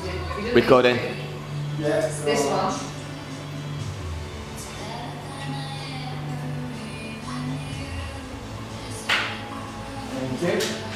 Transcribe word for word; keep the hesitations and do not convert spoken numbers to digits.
Which code then? Yeah, so This one. Thank you.